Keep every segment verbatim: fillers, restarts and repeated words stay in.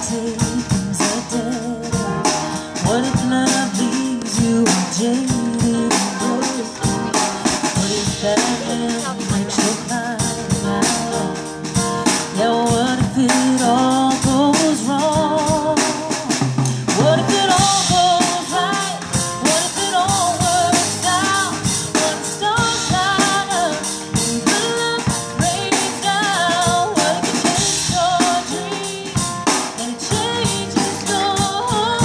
takings are dead? What if love leaves you jaded and broken? What if that man makes you climb out? Yeah, what if it all goes wrong? What if it all goes right? What if it all works out? What if stars line up and good luck rains down? What if you chase your dream and it changes your whole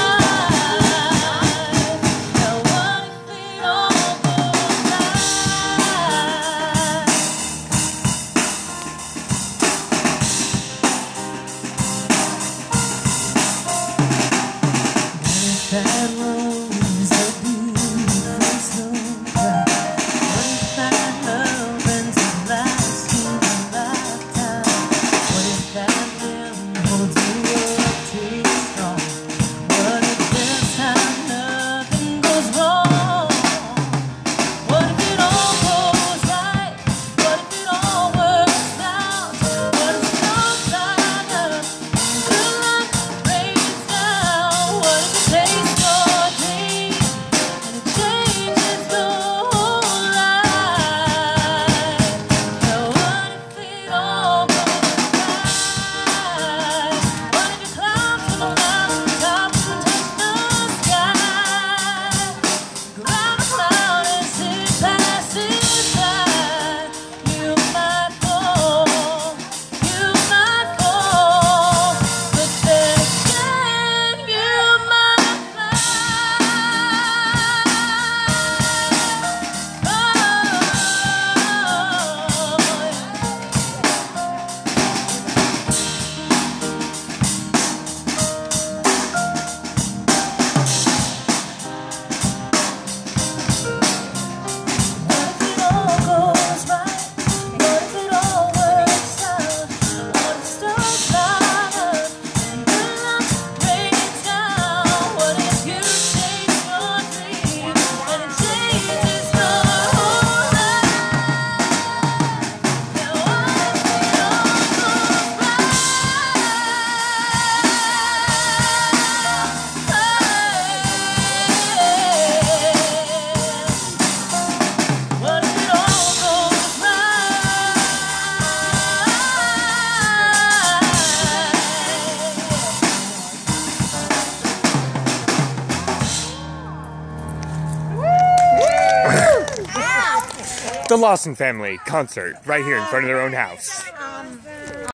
life? Now what if it all goes right? That rose a beautiful snow bright. What if that love ends up lasting a lifetime? What if that man holds you up too strong? What if this time nothing goes wrong? What if it all goes right? What if it all works out? What if stars line up and good luck rains down? What if it takes The Lawson family concert right here in front of their own house.